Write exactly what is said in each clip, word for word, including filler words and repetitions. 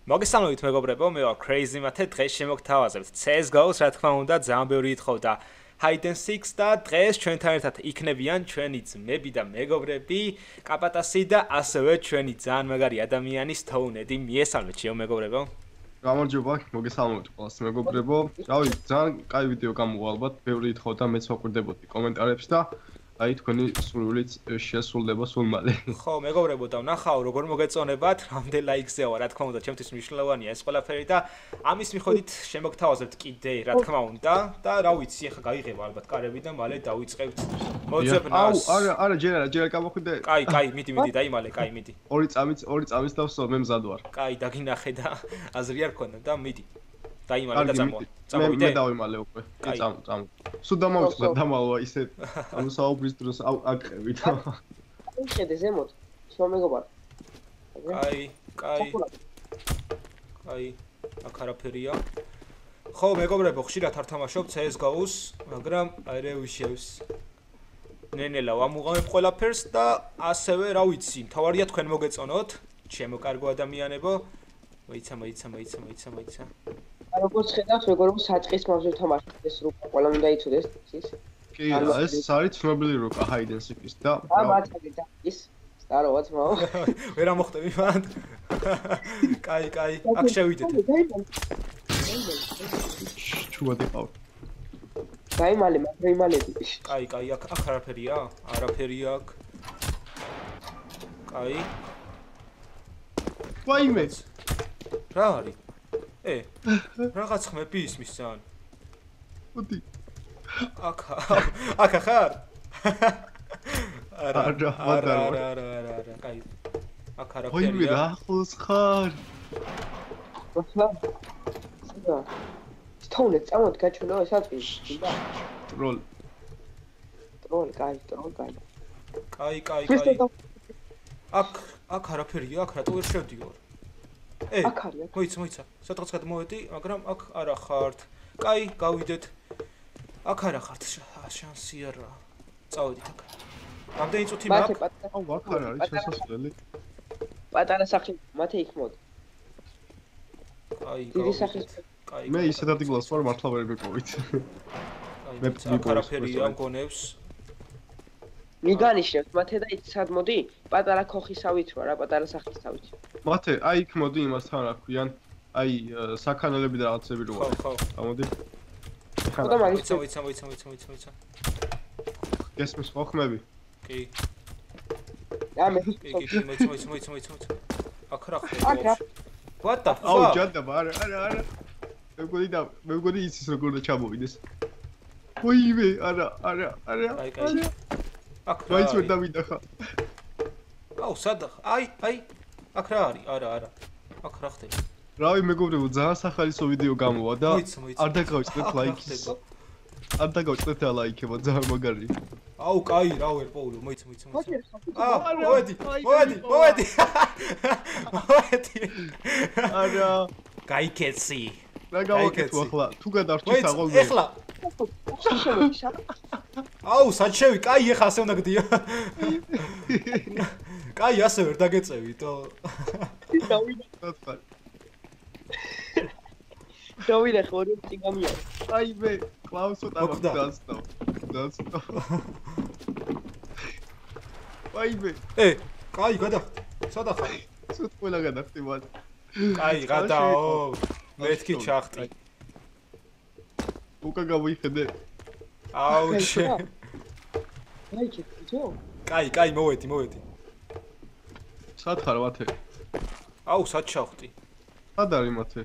მოგესალმებით მეგობრებო, მე ვარ Crazy Mate, დღეს შემოგთავაზებთ C S G O-ს, რა თქმა უნდა, ძალიან ბევრი ითხოვდა Hide and Seek და დღეს ჩვენთან ერთად იქნებიან ჩვენი ძმები და მეგობრები, კაპატასი და ასევე ჩვენი ძალიან მაგარი ადამიანი Stone-edi. მიესალმეთ ჩემო მეგობრებო. გამარჯობა, მოგესალმებით ყველას მეგობრებო. რავი, ძალიან კაი ვიდეო გამოვა ალბათ, ბევრი ითხოვდა, მეც ვაკვირდებოდი კომენტარებში და აი თქვენი სრულიც შესრულდება სულ მალე. ხო, მეგობრებო და ვნახავ როგორ მოგეწონებათ, რამდენ ლაიქზეა, რა თქმა უნდა, ჩემთვის მნიშვნელოვანია ეს ყველაფერი და ამის მიხედვით შემოგთავაზებთ კიდე, რა თქმა უნდა და რა ვიცი, ახლა გაიღება ალბათ კარები და მალე დავიწყებთ მოძებნას. აუ, არა, არა, ჯერ არა, ჯერ გამოხვიდე. კაი, კაი, მიდი, მიდი, დაიმალე, კაი, მიდი. ორი წამიც, ორი წამიც დავსო, მე მზად ვარ. კაი, დაგინახე და აზრი არ ქონდა და მიდი. დაიმალე და წამოვა. მე მე დავიმალე უკვე. კი, წამ, წამ. სულ დამოვიწყდა დამალვა ისე. ანუ საუბრის დროს აკრევი და. იხედე ზემოთ. შუა მეგობარ. კაი, კაი. კაი, აქ არაფერია. ხო, მეგობრებო, ხშირად არ თამაშობ C S G O-ს, მაგრამ აირე ვიშევს. ნენელა ვამუღამებ ყველაფერს და ასევე, რა ვიცი, მთავარია თქვენ მოგეწონოთ, ჩემო კარგო ადამიანებო. მოიცა, მოიცა, მოიცა, მოიცა, მოიცა. როგორც ხედავთ, მეგობრებო, საწყის მავზე თამაშობთ ეს რუკა, ყველა უნდა იცოდეს ის. კი, ეს არის ცნობილი რუკა Hide and Seek-ის და აა, მათი და ის სტაროაც მაო. ვერ ამოხტები მანდ. კაი, კაი, აქ შევიდეთ. ჩუადი ყავ. დაიმალე, მაგრამ კაი, კაი, აქ აქ არაფერია? არაფერია აქ. კაი. ვაიმე. რა არის? ე, რაღაც ხმები ისმის ძალიან. მოდი. აქ, აქ ხარ? არა, არა, არა, არა, არა, არა, კაი. აქ არაფერია. ვაიმე, რა ხოს ხარ? ახლა. სა. Stone, წამოთ გაჩვენო ეს აწვის. ტროლ. ტროლ, კაი, ტროლ, კაი. კაი, კაი, კაი. აქ, აქ არაფერია, აქ რატო ვერ შევდივარ? ე, აქ არის. მოიცა, მოიცა. სადღაც გადმოვედი, მაგრამ აქ არა ხართ. კაი, გავიდეთ. აქ არა ხართ, შანსი არა. წავედით აქ. რამდენი წუთი მაქვს? აუ, აქ არ არის შესასვლელი. პატარა სახლი, მათე იქ მოდ. კაი, დიდი სახის. კაი. მე ისე დადიგლას ვარ, მართლა ვერ მეკოვით. მე პარაფერია მგონებს. მიგანიშნებთ მათე და იცი სად მოდი? პატარა ქოხისავით ვარ, რა პატარა სახისავით. მათე, აი იქ მოდი იმასთან რა ქვიან, აი საქანელები და რაღაცები რო ხო, არის. ხო. გამოდი. ხო და მაგის მოიცა, მოიცა, მოიცა, მოიცა, მოიცა. გესმის ხო ხმები? კი. და მე კი, კი, მოიცა, მოიცა, მოიცა, მოიცა, მოიცა. აქ რა ხდება? აქ რა. What the აუ, fuck? ჯანდაბა, არა, არა, არა. მე მგონი და მე მგონი იცის როგორ და ჩამოვიდეს. ოივე, არა, არა, არა. კაი, კაი. აქ რა მაინც ვერ არის? დავიდახა. აუ, სად? აი, აი. აქ რა არის? არა, არა. აქ რა ხდება? რავი, მეგობრებო, ძალიან სახალისო ვიდეო გამოვა და მოიცა, მოიცა. არ დაგავიწყდეთ ლაიქს. არ დაგავიწყდეთ და ლაიქება, ძალიან მაგარია. აუ, კაი, რა ვერ პოულო, მოიცა, მოიცა, მოიცა. აა, აა, მოვედი, მოვედი, მოვედი. მოვედი. არა. გაიქეცი. რა გავაკეთო ახლა? თუ გადავრჩი მოიცა, საღოლმე. ეხლა. აუ, საჩევი, კაი, ეხლა ასე უნდა გდია. კაი, ასე ვერ დაგეწევიტო. დავიდე. დავიდე ხორი წიგამია. აი მე, კლაუსო მოკვდა. დავასწავ. დავასწავ. აი მე, ე, კაი, გადა. სადა ხარ? ცოტ ყველა გადახტი მათ. კაი, გადაო. მეთქი ჩახტი. უკა გავიხედე. აუჩე. აი, ჩექო. კაი, კაი, მოვედი, მოვედი. სად ხარ მათე? აუ, სად ჩახტი? სად არის მათე?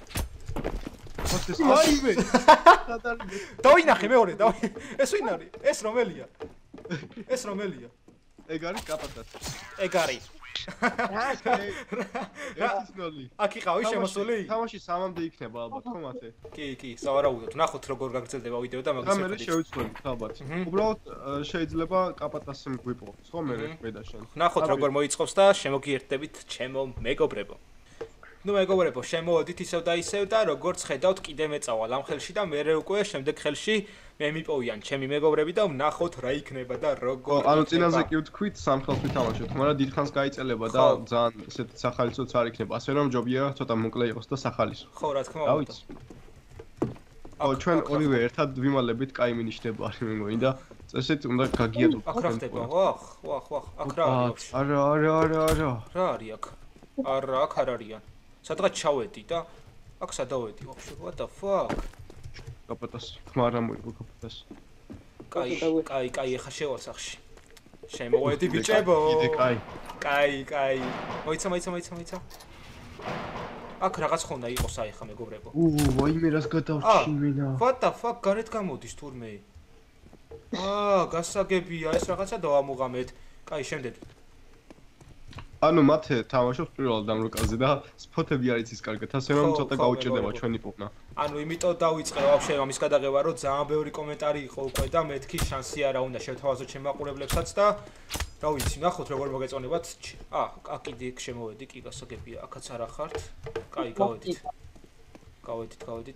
აი მე. სად არის? დავინახე მეორე, დავი. ეს ვინ არის? ეს რომელია? ეს რომელია? ეგ არის კაპატასი. ეგ არის. რა ეს ნოლი. აქ იყავი შემოსული? თამაში სამამდე იქნება ალბათ, ხო მათე? კი, კი, სავარაუდოდ. ნახოთ როგორ გაგრძელდება ვიდეო და და მაგას მე ვეთქვით. შევიცვლებით ალბათ. უბრალოდ შეიძლება კაპატასი გვიპოვოს, ხო მე მე და შენ. ნახოთ როგორ მოიწყობს და შემოგიერთდებით ჩემო მეგობრებო. ნუ მეგობრებო, შემოვედით ისევ და ისევ და როგორც ხედავთ, კიდე მეწავალ ამ ხელში და მე უკვე შემდეგ ხელში მე მიპოვიან ჩემი მეგობრები და ვნახოთ რა იქნება და როგორ ანუ წინაზე კი ვთქვით სამ ხელს ვითამაშოთ, მაგრამ დიდხანს გაიწელება და ძალიან ესეთი სახალისოც არ იქნება. ასე რომ ჯობია ცოტა მოკლე იყოს და სახალისო. ხო, რა თქმა რა უნდა. ვიცი. ო, ჩვენ ორივე ერთად ვიმალებით, კაი მინიშნება არ მემინდა. წესით უნდა გაგიადო. აქ რა ხდება? ვახ, ვახ, ვახ, აქ რა არის? არა, არა, არა, არა. რა არის აქ? არა, აქ არ არიან. სადღაც ჩავედი და აქ სადავედი ვაფშე, what the fuck? კაპატას, ხმა რა მოიგო კაპატას. კაი, კაი, კაი, ეხა შევალსახში. შემოვედი ბიჭებო. კიდე კაი. კაი, კაი. მოიცა, მოიცა, მოიცა, მოიცა. აქ რაღაც ხონდა იყოს აი ხა მეგობრებო. უუ, ვაიმე რას გადავში მენა. What the fuck, გარეთ გამოდის თურმე. აა, გასაგებია, ეს რაღაცა დავამუღამეთ. კაი, შემდეგ. ანუ მათე თამაშობს პირველად ამ როკაზე და სპოტები არ იცის კარგად, ასე რომ ცოტა გაუჭირდება ჩვენი პოპნა. ანუ იმიტომ დავიწყე ვაფშე ამის გადაღება, რომ ძალიან ბევრი კომენტარი იყო უკვე და მეთქი შანსი არა უნდა შევთავაზოთ ჩემ მაყურებლებსაც და რა ვიცი, ნახოთ როგორ მოგეწონებათ. აა, აქ კიდე შემოვედი, კი გასაგებია, აქაც არა ხართ. კაი, გავედით. გავედით, გავედით.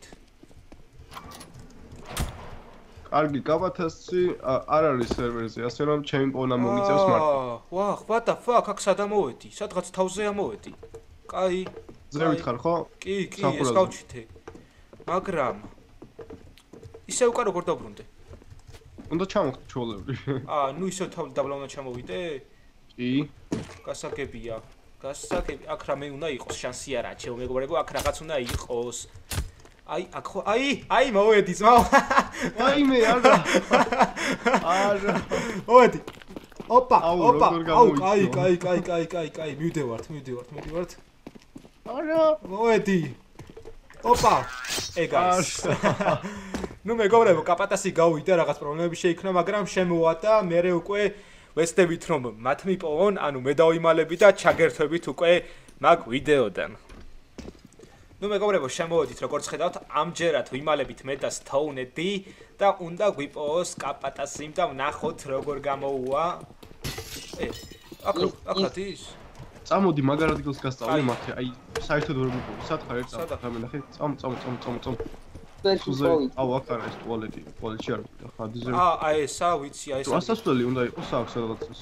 კარგი, კაპათასი არ არის სერვერზე, ასე რომ ჩემი პოვნა მომიწევს მარტო. აა, ვახ, what the fuck, აქ სად ამოვედი? სადღაც თავზე ამოვედი. კაი. ზე ვითხარ ხო? კი, კი, ეს გავჩითე. მაგრამ ისე უკან როგორ დაბრუნდე? უნდა ჩამოვხდე ჩოლები. აა, ნუ ისე თავი დაბლა უნდა ჩამოვიდე? კი. გასაგებია. გასაგებია. აქ რამე უნდა იყოს, შანსი არა, ჩემო მეგობრებო, აქ რაღაც უნდა იყოს. აი, აქ ხო, აი, აი, მოვედი ძმაო. ვაიმე, არა. არა. მოვედი. ოპა, აუ, ოპა. როგორ აუ, გამოიწვია. კაი, კაი, კაი, კაი, კაი, კაი, მივდევართ, მივდევართ, მივდევართ. არა. მოვედი. ოპა. ეგაის. ნუ მეგობრებო, კაპატასი გავიდა, რაღაც პრობლემები შეიქმნა, მაგრამ შემოვა და მე უკვე ვეცდებით რომ მათ მიპოვონ, ანუ მე დავიმალები და ჩაგერთვებით უკვე მაგ ვიდეოდან. ნუ მეგობრებო, შემოვედით, როგორც ხედავთ, ამჯერად ვიმალებით მე და სტოუნედი და უნდა გვიპოვოს კაპატასი და ვნახოთ როგორ გამოუვა. ე, აქ აქ ის წამოდი მაგარ ადგილს გასწავლე მათე, აი საერთოდ ვერ მიყო. სად ხარ ერთ წამო, გამენახე. წამო, წამო, წამო, წამო, წამო. აუ, აქ არა ეს ტუალეტი, ტუალეტში არ ვიყავ, ხადიზე. აა, აი ესა, ვიცი, აი ესა. ასასვლელი უნდა იყოს აქ სადღაც.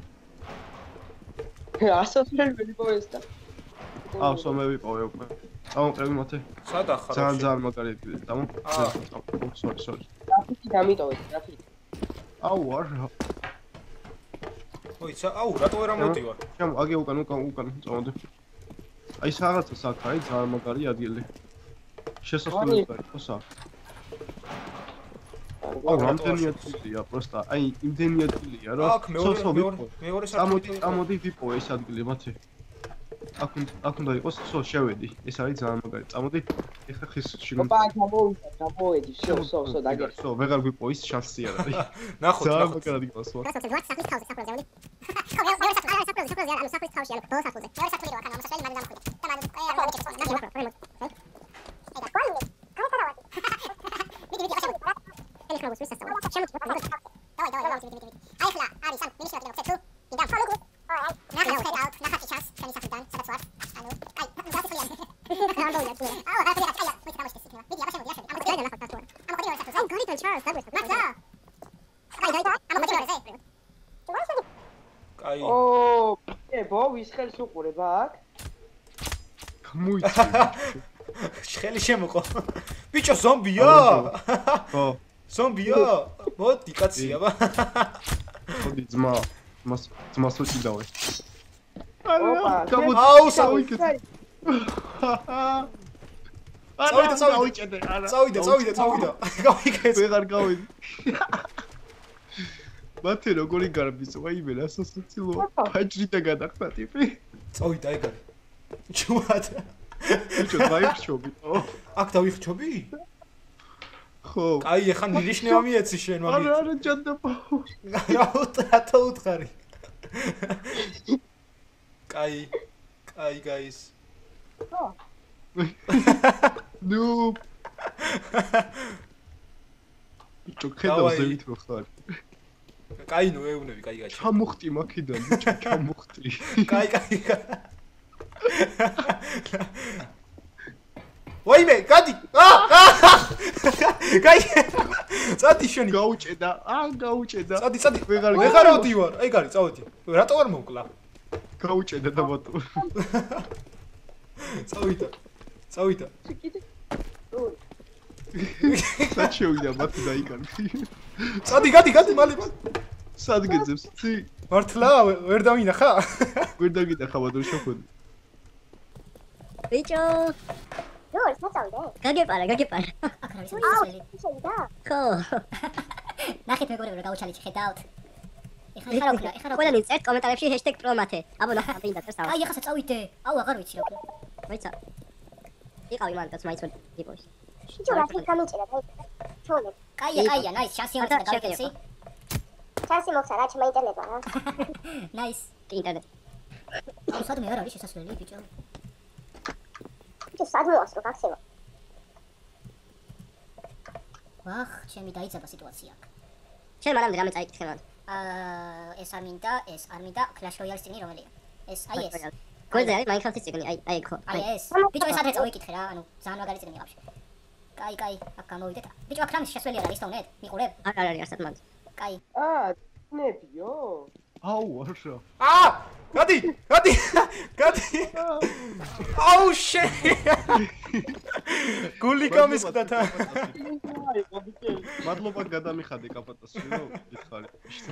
ასასვლელი ვერ იყო ეს და. აუ, სომე ვიპოვე უკვე. წამოყევი მათე. სად ახარ? ძალიან ძალიან მაგარი ადგილი, წამო. აა, sorry, sorry. გრაფიკი დამიტოვეთ, გრაფიკი. აუ, არა. მოიცა, აუ, რატო ვერ ამოდივარ? ჩემ აგე უკან, უკან, უკან, წამოდი. აი რაღაცა აქ არის ძალიან მაგარი ადგილი. შესასვლელი გაიყოს აქ. აუ, რამდენი ადგილია, პროსტა. აი, იმდენი ადგილია, რომ აქ მეორე, მეორე, მეორე წამოდი, წამოდი ვიპოვე ეს ადგილი, მათე. აქ აქ უნდა იყოს, სო, შევედი. ეს არის ძალიან მაგარი. წამოდი. ეხლა ხის შიგნით. ოპა, გამოვიდა, გამოვედი, შო, სო, სო, დაგერ. სო, ვეღარ გვიპოვე ის შანსი არ არის. ნახოთ, ძალიან ნახოთ. მაგარი ადგილი სო. კაი. ო, ებო, ვის ხელს უყურებ აქ? გამოიწვია. შეხელი შემოყო. ბიჭო, ზომბია? ხო. ზომბია? მოდი, კაცია, ბა. მოდი ძმა. მას ძმას უჭიდავე. ოპა, აუ, წავიდე. წავიდე, წავიდე. წავიდე, წავიდე, წავიდე. გავიქეც. ვეღარ გავიდი. მათე როგორი გარბის, ვაიმე, ასოციაციო. ფაჯრიდა გადახდა ტიპი. წავიდა ეგ არის. ჩუმად. ბიჭო, დაიხშობი. აქ დავიხჩობი? ხო. კაი, ეხა ნიშნევა მიეცი შენ მაგით. არა, არა, ჯანდაბა. რატო უთხარი? კაი. კაი, გაის. ნუ. ბიჭო, ხედავ ზევით რო ხარ. კაი, ნუ ეუნები, კაი, გაჩა. ჩამოხტი მაქედან, ბიჭო, ჩამოხტი. კაი, კაი. ვაიმე, გადი. აა! გაი. წადი შენი. გაუჭედა. აა, გაუჭედა. წადი, წადი. ვეღარ ავდივარ. აი გარი, წავედი. რატო არ მოვკლა? გაუჭედა და ბატო. წავიდა. წავიდა. საჩევიდა მათი დაიკარგე. წადი, გადი, გადი, მალე მალე. სად გეძებს ცი? მართლა ვერ დავინახა? ვერ დაგიტახა ბატონ შოხოდი. ბიჭო როი საწავდე? გაგეპარა გაგეპარა აქ არის ისეთი. შეიძლება? ხო ნახეთ მეგობრებო, გავუჩალეთ, ხედავთ. ეხლა ეხლა რა ეხლა რა ყველანი წერთ კომენტარებში ჰეშტეგ პრომათე აბო ნახე მინდა წერს აი ეხლა წავიდე. აუ აღარ ვიცი რა ვქნა. მოიცა იყავი მანდაც მაიც ვერ გიპოვი შიჯო რა თქმა გამიჭირა და ჩოლე. კაია, კაია, ნაის, შანსი უნდა გავიქცი. შანსი მოხსა რა ჩემ ინტერნეტმა რა. ნაის, ინტერნეტი აუ სადმე არ არის შესასვლელი ბიჭო. ბიჭო სადმე ვასწრო გაქცევა. ვახ, ჩემი დაიძაბა სიტუაცია. შენ მანამდე რამე წაიკითხე მან აა ეს არ მინდა, ეს არ მინდა, Clash Royale წიგნი რომელია? ეს აი ეს. გოლზე არის Minecraft-ის წიგნი, აი აი ხო. აი ეს. ბიჭო ეს ადრე წავიკითხე რა, ანუ ძალიან მაგარი წიგნია ვაფშე. კაი, კაი, აქ გამოვიდეთ. ბიჭო აქ რამის შესვლელი არა, ისტოვნეთ, მიყურებ? არ არ არის არსად მან. კაი. აა, ნებიო. აუ, არა. აა! გადი, გადი. გადი. აუ შე. გული გამისხდა თა. მადლობა გადამიხადე კაპატასიო, გითხარი.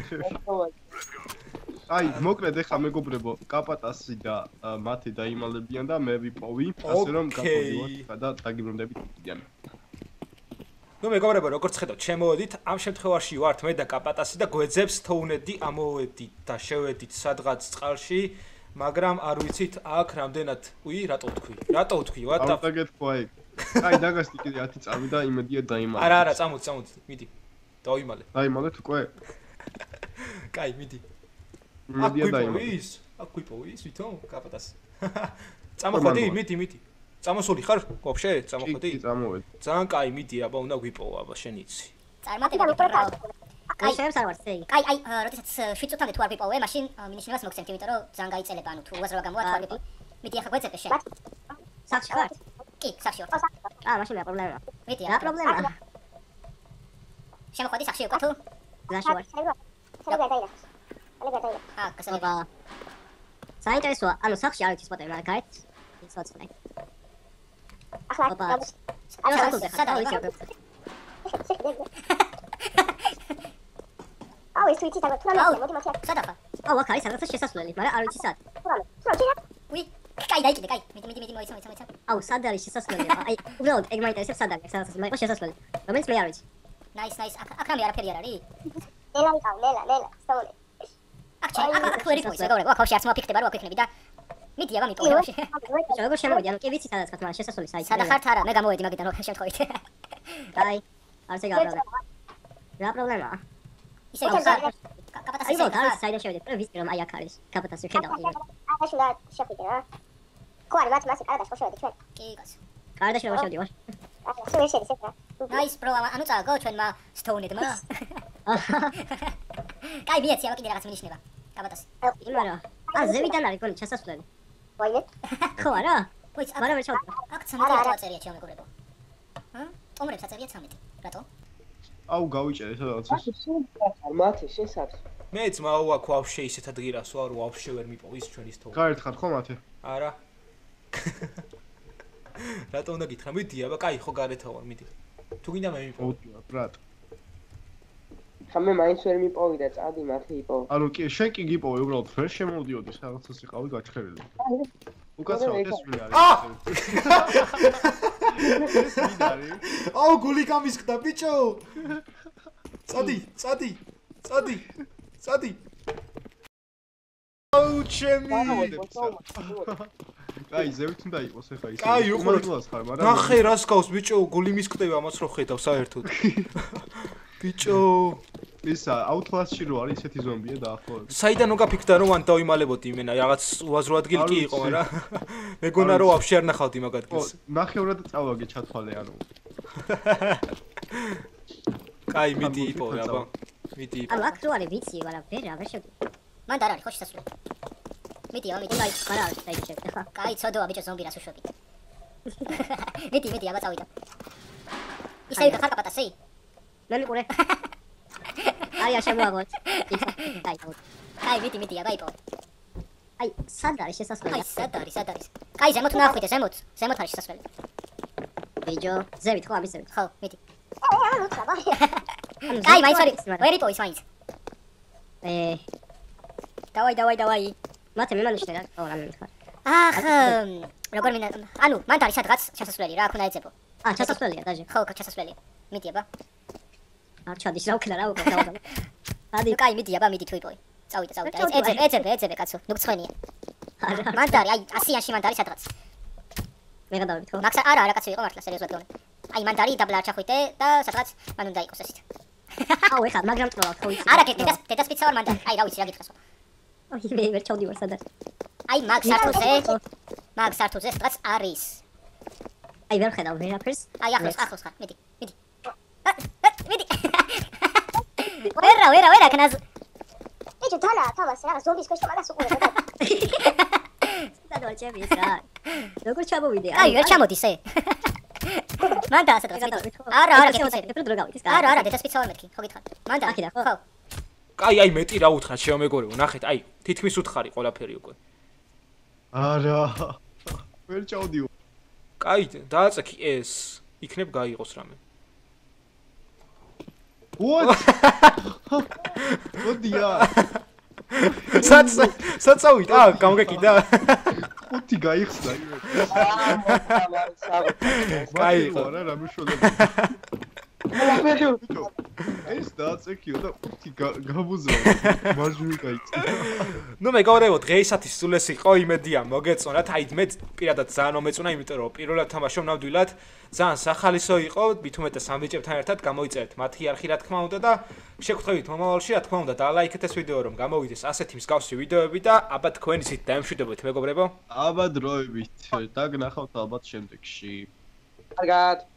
აი, მოკლედ ეხა მეგობრებო, კაპატასი და მათი დაიმალებიან და მე ვიპოვი, ასე რომ გაპოვდივართ და დაგიბრუნდებით იდიან. ნუ მეგობრებო, როგორც ხედავთ, შემოვედით, ამ შემთხვევაში ვართ მე და კაპატასი და გვეძებს თოუნედი, ამოვედით და შევედით სადღაც წყალში, მაგრამ არ ვიცით აქ რამდენად, უი, რატო ვთქვი? რატო ვთქვი? what the არ დაგეთქვა ეგ. აი, დაგასტი კიდე ათი წამი და იმედია დაიმალე. არა, არა, წამოდი, წამოდი, მიდი. დავიმალე. დაიმალეთ უკვე? კაი, მიდი. იმედია დაიმალე. ის, აქ ვიპოვის, ვითომ კაპატასი. წამოხოდი, მიდი, მიდი. წამოსული ხარ? ვაფშე, წამოხოდი? კი, წამოვედი. ძალიან კაი, მიდი, აბა, უნდა გვიპოვა, აბა, შენ იცი. წარმატება მიყრა. კაი შევს არ ვარ წეი კაი, აი, როდესაც შვიდ წუთამდე თუ არ ვიპოვე, მაშინ მინიშნებას მოგცემთ, იმიტომ რომ ძალიან გაიწელება, ანუ თუ უაზრობა გამოვა თუ არ ვიპოვე. მიდი ახლა გვეძებე შენ. სახში ხარ? კი, სახში ვარ. აა მაშინ რა პრობლემაა მიდი, რა პრობლემაა შემოხვედი სახში უკვე თუ? გზაში ვარ შეიძლება დაიდახოს. ალე გადაიდახ. აა, გასაგებია. აბა საინტერესოა ანუ სახში არ ვიცი სპოტები მაგრამ გარეთ იცოცხლე ახლა აბა ახლა სადა ვიცი აუ ის ვიცი და თუ რა მოდი მოდი სადა ხარ? აუ აქ არის რაღაცა შესასვლელი მაგრამ არ ვიცი სად უი კაი დაიჭიდე კაი მიდი მიდი მიდი მოიცა მოიცა მოიცა აუ სად არის შესასვლელი აი უბრალოდ ეგ მაინტერესებს სად არის რაღაცა მაიყო შესასვლელი რომელიც მე არ ვიცი ნაის ნაის აქ აქ რამე არაფერი არ არის? ნელა ვიყავ ნელა ნელა სტოლე აქ ჩაი აქ აქ ვერი პოიზ მეგობრებო აქ ბავშვი არც მოფიქრდება რომ აქ ვიქნები და მიდი აბა მიტოვე ბავშვი როგორ შემოვიდი ანუ კი ვიცი სადაც ხარ მაგრამ შესასვლელი საით სადა ხართ არა მე გამოვედი მაგიდან რო შემთხვევით აი არც ეგ არ რა პრობლემაა ისე იქნება კაპატასი აი ბოლო არის საიდან შევიდეთ რომ ვიცი რომ აი აქ არის კაპატასი ხედავდი აა შულა შეფიდე რა ხო არის მას მასე კარადაში ხო შევედი ჩვენ კი კაცო კარადაში რომ შევდი ვარ აა შენ შედი სეფრა ნაის პრო ანუ წაგო ჩვენმა სტოუნედმა კაი მიეცი აბა კიდე რაღაც მინიშნება კაპატასი იმარა ა ზევიდან არის გონი შესასვლელი ვაიმე ხო არა ვიც მაგრამ ვერ ჩავდა აქ ცამეტი აწერია ჩემ მეგობრებო ჰა ტომრებს აწერია ცამეტი რატო აუ გავიჭერე სადაც მათე შენ სად მეც მაუ აქ ვაფშე ისეთ ადგილას ვარ ვაფშე ვერ მიპოვის ჩვენის თო გარეთ ხარ ხო მათე არა რატო უნდა გითხრა მიდი აბა კაი ხო გარეთ ვარ მიდი თუ გინდა მე მიპოვო ოდია ბრატ ხამე მაინც ვერ მიპოვი და წადი მათე იპოვო ანუ კი შენ კი გიპოვე უბრალოდ ვერ შემოვდიოდი რაღაცას იყავი გაჩხერილი უკაცრავად ეს ვინ არის ეს ვინ არის აუ გული გამისხდა ბიჭო წადი წადი წადი წადი აუ ჩემი კაი ზევით უნდა იყოს ახლა ისე კაი უყურეთ ხარ მაგრამ ნახე რას გავს ბიჭო გული მისკდება ამას რო ხედავ საერთოდ ბიჭო ისა აუთლასში რო არის ესეთი ზომბია დაახლოებით საიდან უგაფიქრდა რომ ან დავიმალებოდი იმენა რაღაც უაზრო ადგილი კი იყო მაგრამ მეგონა რომ ვაფშე არ ნახავდი მაგ ადგილს ნახევრად წავაგე ჩათვალე ანუ კაი მიდი იპოვე აბა მიდი ანუ აქ რო არის ვიცი მაგრამ ვერ რა ვერ შევდი მანდ არ არის ხო შესასვლელი მიდიო, მიდი. აი, არა, დაიჭირე ხა. კაი, ცოდოა ბიჭო ზომბი რას უშვები. მიდი, მიდი, აბა წავიდა. ისე იქ ხარ კაპატასი? მე მიყურე. აი, შემოაღვოთ. აი, კაი, მიდი, მიდი, აბა იპოვე. აი, სად არის შესასვლელი? აი, სად არის, სად არის? კაი, ზემოთ უნდა ახვიდე, ზემოთ. ზემოთ არის შესასვლელი. ბიჭო, ზევით ხო ამის ზევით. ხო, მიდი. კაი, მაინც არის. ვერ იპოვის მაინც. ე, დავაი, დავაი, დავაი. მათე მიმანიშნე რა. ო, რა მითხარ. ახ, როგორ მინდა, ანუ, მანდ არის სადღაც შესასვლელი რა, აქ უნდა ეძებო. აა, ჩასასვლელია დაჟე. ხო, შესასვლელია. მიდი, აბა. არ ჩადის რა უკელა რა უკელა დავდა. ადი, კაი, მიდი, აბა, მიდი თუ იპოვე. წავიდა, წავიდა. ეძებე, ეძებე, ეძებე, კაცო. ნუ ცხენია. არა. მანდ არის, აი, ასიანში მანდ არის სადღაც. მე გადავიდ ხო? მაქსა, არა, არა, კაცო იყო მართლა, სერიოზულად გონე. აი, მანდ არის დაბლა არ ჩახვიდე და სადღაც მან უნდა იყოს ესეთ. აუ, ეხლა მაგრამ წროვალ ხო იცი. არა, დედას, დედას პიცა ვარ მანდ არის. აი, რა ვიცი, რა გითხრასო. აი, მე ვერ ჩავდივარ სადაც. აი, მაგ სართულზე, მაგ სართულზე სადღაც არის. აი, ვერ ხედავ ვერაფერს. აი, ახლოს, ახლოს ხარ, მიდი, მიდი. მიდი. ვერა, ვერა, ვერა, კნაზ. ეჭო, თანა, თავას რა, ზომბის ქვეშ მაგას უყურებ. სადაც ჩემი ეს რა. როგორ ჩამოვიდე? აი, ვერ ჩამოდის ე. მანდა სადღაც. არა, არა, გეტყვი. დრო დრო გავიდეს. არა, არა, დედას პიცა ვარ მეთქი, ხო გითხარ. მანდა. აქედან, ხო? ხო. კაი, აი მეტი რა უთხრა ჩემო მეგობრებო, ნახეთ, აი, თითქმის უთხარი ყველაფერი უკვე. არა. ვერ ჩავდიო. კაი, დააწექი ეს. იქნებ გაიღოს რამე. What? ოდია. სად სად წავიდა? აა, გამგეკიდა. ხუთი გაიხსნა იმე. კაი, რა რა მიშოდება. ეს დააწექიო და ხუთი გამუზრა. მარჯვნივ გაიწია. ნუ მეგობრებო, დღეისათვის სულ ეს იყო, იმედია მოგეწონათ. აი, მე პირადად ძალიან მომეწონა, იმიტომ რომ პირველად თამაშობ ნამდვილად. ძალიან სახალისო იყო, მით უმეტეს ამ ბიჭებთან ერთად გამოიწერეთ მათი არხი რა თქმა უნდა და შეგხვდებით მომავალში რა თქმა უნდა დალაიქეთ ეს ვიდეო რომ გამოვიდეს ასეთი მსგავსი ვიდეოები და აბა თქვენი ზით დაემშვიდობეთ მეგობრებო. აბა დროებით. დაგნახავთ ალბათ შემდეგში. კარგად.